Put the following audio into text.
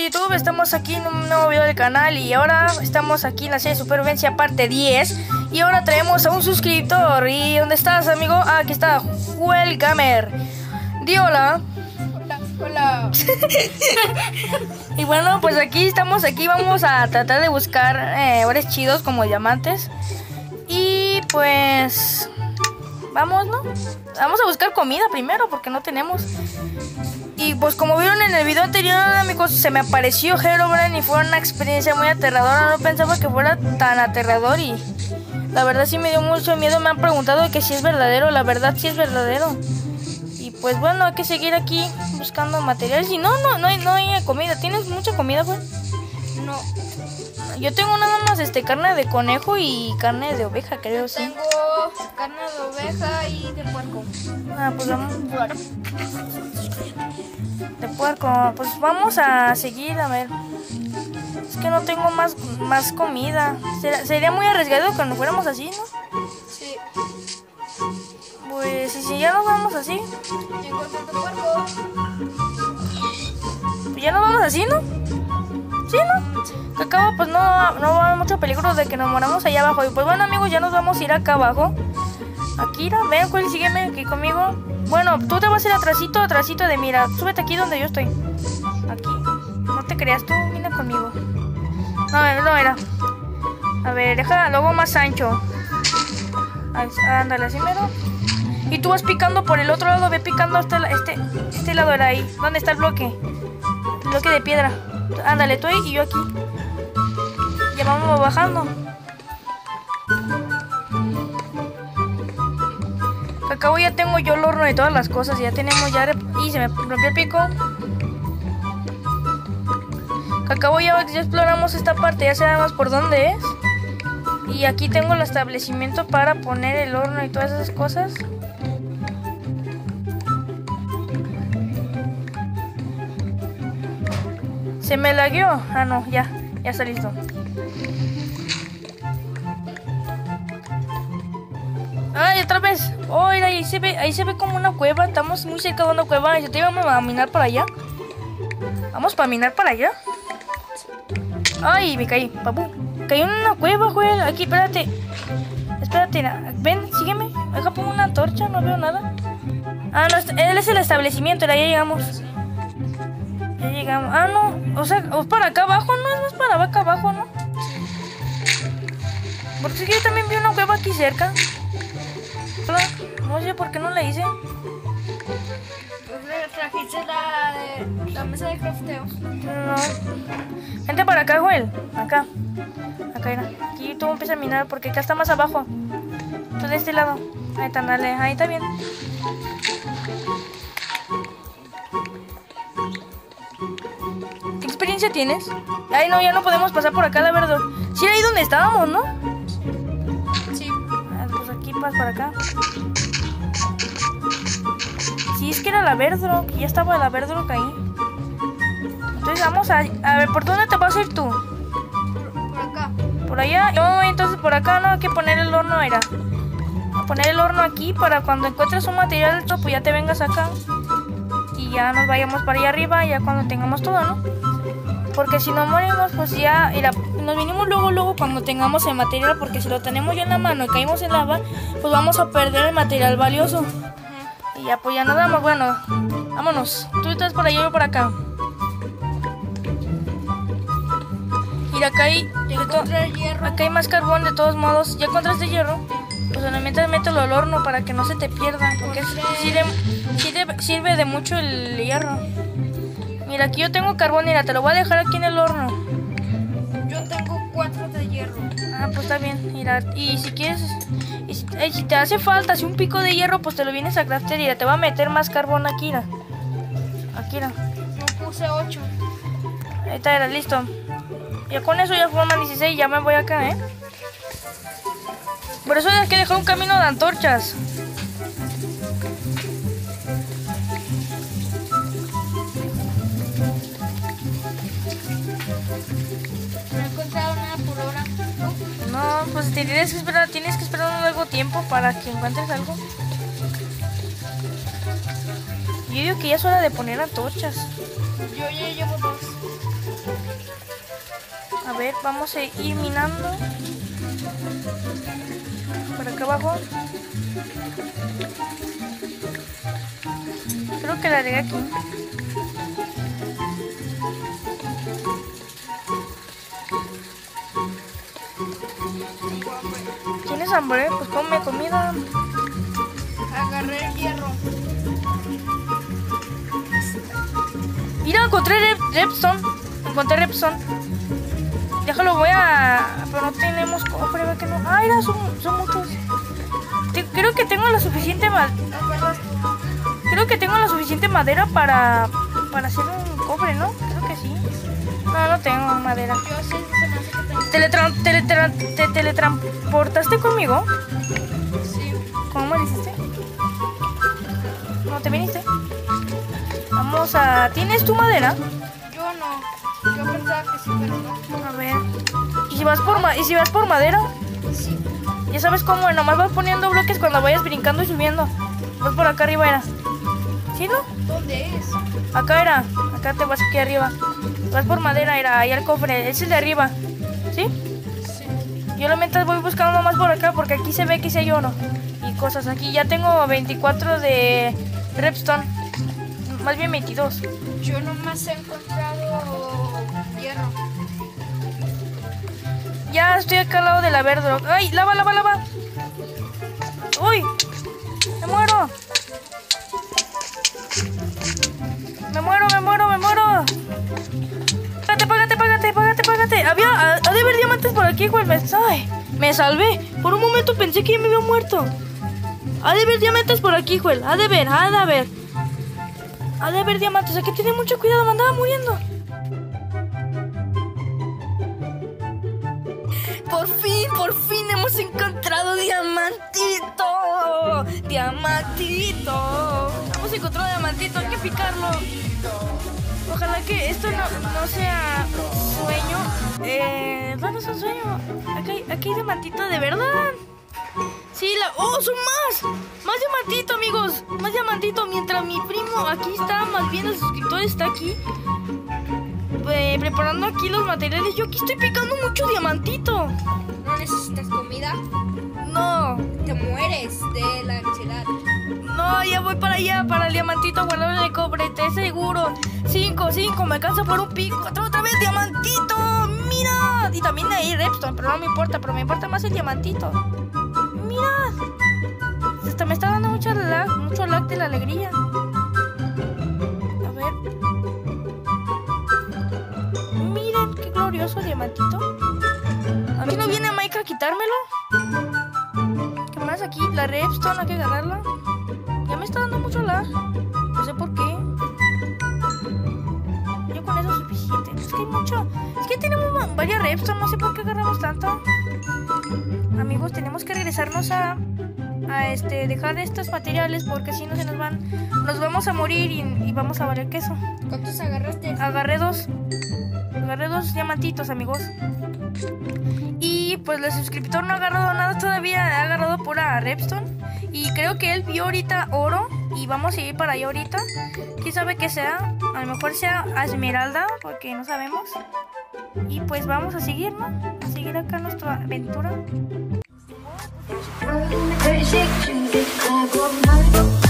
YouTube? Estamos aquí en un nuevo video del canal y ahora estamos aquí en la serie de Supervivencia parte 10 y ahora traemos a un suscriptor. ¿Y dónde estás, amigo? Ah, aquí está, Joel Gamer. Di hola. Hola. Y bueno, pues aquí vamos a tratar de buscar ores chidos como diamantes. Y pues vamos, ¿no? Vamos a buscar comida primero porque no tenemos. Y pues como vieron en el video anterior, amigos, se me apareció Herobrine y fue una experiencia muy aterradora. No pensaba que fuera tan aterrador y la verdad sí me dio mucho miedo. Me han preguntado que si es verdadero, la verdad sí es verdadero. Y pues bueno, hay que seguir aquí buscando materiales. Y no hay comida. ¿Tienes mucha comida, güey? No. Yo tengo nada más carne de conejo y carne de oveja, creo, sí. Tengo carne de oveja y de puerco. Ah, pues vamos. De puerco, pues vamos a seguir, a ver. Es que no tengo más comida. Sería muy arriesgado que nos fuéramos así, ¿no? Sí. Pues si ya nos vamos así, Y encontré tu puerco. pues ya nos vamos así, ¿no? Sí, ¿no? Que acabo, pues no va a haber mucho peligro de que nos moramos allá abajo. Y pues bueno, amigos, ya nos vamos a ir acá abajo. Akira, ven, Joel, sígueme aquí conmigo. Bueno, tú te vas a ir atrasito de mira. Súbete aquí donde yo estoy. Aquí. No te creas, tú vine conmigo. No era. A ver, deja luego más ancho. Ándale, así mero. Y tú vas picando por el otro lado. Ve picando hasta este lado era ahí. ¿Dónde está el bloque? El bloque de piedra. Ándale, tú ahí y yo aquí. Ya vamos bajando. Acabo ya tengo yo el horno de todas las cosas. Ya tenemos ya... Y se me rompió el pico. Acabo ya exploramos esta parte. Ya sabemos por dónde es. Y aquí tengo el establecimiento para poner el horno y todas esas cosas. Se me lagueó. Ah, no, ya está listo. ¡Ay, otra vez! Oh, mira, ahí se ve como una cueva. Estamos muy cerca de una cueva. ¿Yo te íbamos a minar para allá? ¿Vamos para minar para allá? ¡Ay, me caí, papu! Caí en una cueva, Joel. Aquí, espérate. Ven, sígueme. Acá pongo una antorcha, no veo nada. Ah, no, él es el establecimiento. Ya llegamos. Ya llegamos. Ah, no. O sea, ¿es para acá abajo? No es para acá abajo, ¿no? Porque yo también vi una cueva aquí cerca. No sé por qué no la hice. Pues le trajiste la mesa de crafteo. No. Vente para acá, Joel. Acá era. Aquí tú empiezas a minar porque acá está más abajo. Tú de este lado. Ahí está, dale. Ahí está bien. ¿Qué experiencia tienes? Ay, no, ya no podemos pasar por acá, la verdad. Sí, ahí donde estábamos, ¿no? Sí. Pues aquí vas para acá. Sí, es que era la Verdrock. Ya estaba la Verdrock ahí. Entonces vamos a ver, ¿por dónde te vas a ir tú? Por acá. ¿Por allá? No, entonces por acá no hay que poner el horno, era. Poner el horno aquí para cuando encuentres un material alto, pues ya te vengas acá. Y ya nos vayamos para allá arriba, ya cuando tengamos todo, ¿no? Porque si no morimos, pues ya nos vinimos luego cuando tengamos el material. Porque si lo tenemos ya en la mano y caímos en lava, pues vamos a perder el material valioso. Y ya, pues ya nos damos. Bueno, vámonos. Tú estás por allá, yo por acá. Mira, acá hay más carbón de todos modos. ¿Ya encontraste hierro? Pues solamente mételo al horno para que no se te pierda. Porque sirve de mucho el hierro. Mira, aquí yo tengo carbón. Mira, te lo voy a dejar aquí en el horno. Yo tengo 4 de hierro. Ah, pues está bien. Mira, y si quieres... si te hace falta un pico de hierro, pues te lo vienes a craftear. Mira, te va a meter más carbón aquí, mira. Aquí, mira. Yo puse 8. Ahí está, era listo. Ya con eso ya forman 16 y ya me voy acá, ¿eh? Por eso hay que dejar un camino de antorchas. No he encontrado nada por ahora. No, pues tienes que esperar un largo tiempo para que encuentres algo. Yo digo que ya es hora de poner antorchas. Yo ya llevo 2. A ver, vamos a ir minando. Por acá abajo. Creo que la regué aquí. ¿Tienes hambre? Pues come comida. Agarré el hierro. Mira, encontré Repstone. Encontré Repstone. Déjalo, voy a... Pero no tenemos cofre, ¿verdad que no? Ah, mira, son muchos. Creo que tengo la suficiente Creo que tengo la suficiente madera para hacer un cofre, ¿no? Creo que sí. No tengo madera. Yo sí, se me hace que tengo. ¿Te teletransportaste conmigo? Sí. ¿Cómo me hiciste? ¿No te viniste? Vamos a... ¿Tienes tu madera? Yo no. Yo pensaba que sí, pero no. A ver. ¿Y si vas por madera? Sí. Ya sabes cómo, nomás vas poniendo bloques cuando vayas brincando y subiendo. Vas por acá arriba, era. ¿Sí, no? ¿Dónde es? Acá era. Acá te vas aquí arriba. Vas por madera, era. Ahí al cofre. Es el de arriba. ¿Sí? Sí. Yo lo mientras voy buscando más por acá porque aquí se ve que sí hay oro. Y cosas aquí. Ya tengo 24 de Repstone. Más bien 22. Yo nomás he encontrado hierro. Ya estoy acá al lado de la verde. ¡Ay! ¡Lava! ¡Uy! ¡Me muero! ¡Me muero! ¡Págate! Ha de haber diamantes por aquí, güey. Me salvé. Por un momento pensé que ya me había muerto. Ha de haber diamantes por aquí, güey. Ha de haber diamantes. Hay que tener mucho cuidado, me andaba muriendo. Por fin hemos encontrado diamantito. Hemos encontrado diamantito, hay que picarlo. Ojalá que esto no sea sueño. No es un sueño. Aquí hay diamantito de verdad. Sí, son más diamantito, amigos. Más diamantito. Mientras mi primo aquí está, más bien el suscriptor está aquí preparando aquí los materiales. Yo aquí estoy picando mucho diamantito. ¿No necesitas comida? No. Te mueres de la ansiedad. No, ya voy para allá, para el diamantito guardado de cobre, te seguro. 5, me alcanza por un pico. Otra vez diamantito, mira. Y también hay Repstone, pero no me importa. Pero me importa más el diamantito. Mira. Hasta me está dando mucho lag de la alegría. A ver. Miren qué glorioso el diamantito. ¿A mí no viene Mike a quitármelo? ¿Qué más aquí? La Repstone, hay que agarrarla. Ya me está dando mucho lag. No sé por qué. Yo con eso es suficiente. Es que hay mucho. Es que tenemos varias Repstone. No sé por qué agarramos tanto. Amigos, tenemos que regresarnos a dejar estos materiales porque si no se nos vamos a morir y vamos a valer queso. ¿Cuántos agarraste? Agarré dos diamantitos, amigos. Y pues el suscriptor no ha agarrado nada todavía, ha agarrado pura Repstone. Y creo que él vio ahorita oro y vamos a ir para allá ahorita. ¿Quién sabe qué sea? A lo mejor sea esmeralda, porque no sabemos. Y pues vamos a seguir, ¿no? A seguir acá nuestra aventura.